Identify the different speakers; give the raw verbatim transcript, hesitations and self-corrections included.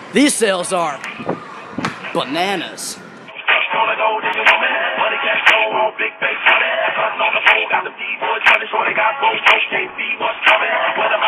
Speaker 1: These sales are bananas. Big face, on the pole, got the D-boys running, so they got both. Can't see what's coming.